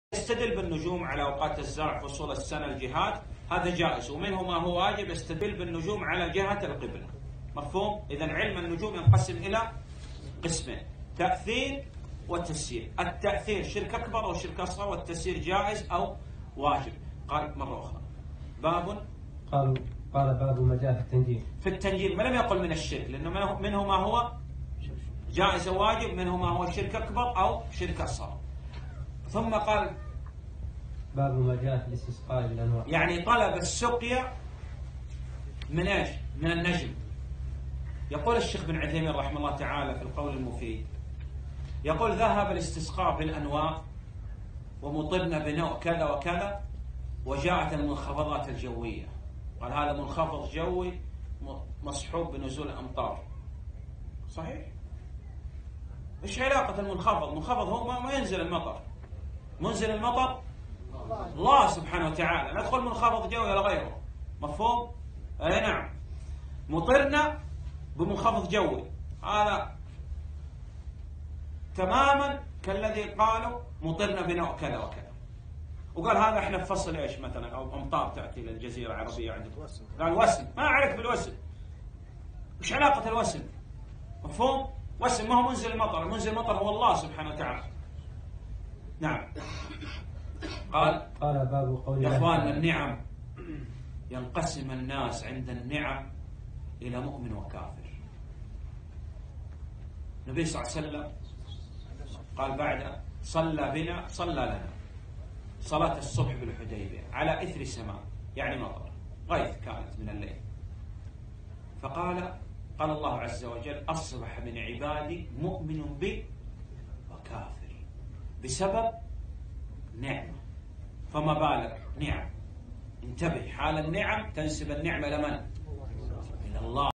يستدل بالنجوم على أوقات الزرع، فصول السنة، الجهات، هذا جائز، ومنه ما هو واجب يستدل بالنجوم على جهة القبلة. مفهوم؟ إذن علم النجوم ينقسم إلى قسمين: تأثير وتسيير. التأثير شرك أكبر أو شرك أصغر، والتسيير جائز أو واجب. قال مرة أخرى قال باب ما جاء في التنجيم. في التنجيم ما لم يقل من الشرك، لأنه منه ما هو جائز أو واجب، منه ما هو شرك أكبر أو شرك أصغر. ثم قال باب ما جاء في الاستسقاء بالأنواع، يعني طلب السقيا من ايش؟ من النجم. يقول الشيخ بن عثيمين رحمه الله تعالى في القول المفيد، يقول: ذهب الاستسقاء بالأنواع ومطرنا بنوع كذا وكذا، وجاءت المنخفضات الجوية. قال هذا منخفض جوي مصحوب بنزول الأمطار. صحيح؟ ايش علاقة المنخفض؟ منخفض هو ما ينزل المطر، منزل المطر الله سبحانه وتعالى، لا تقول منخفض جوي ولا غيره. مفهوم؟ اي نعم. مطرنا بمنخفض جوي، هذا تماما كالذي قالوا مطرنا بنوع كذا وكذا، وقال هذا احنا في فصل ايش مثلا، او امطار تاتي للجزيره العربيه عندكم، قال وسم. ما عليك بالوسم، ايش علاقه الوسم؟ مفهوم؟ وسم ما هو منزل المطر، منزل المطر هو الله سبحانه وتعالى. نعم. قال باب قول يا اخواننا، النعم ينقسم الناس عند النعم الى مؤمن وكافر. النبي صلى الله عليه وسلم قال بعد صلى لنا صلاة الصبح بالحديبية على إثر سماء، يعني مطر، غيث كانت من الليل. فقال الله عز وجل: أصبح من عبادي مؤمن بي وكافر بسبب نعمة. فما بالك نعم؟ انتبه، حال النعم تنسب النعمة لمن؟ إلى الله.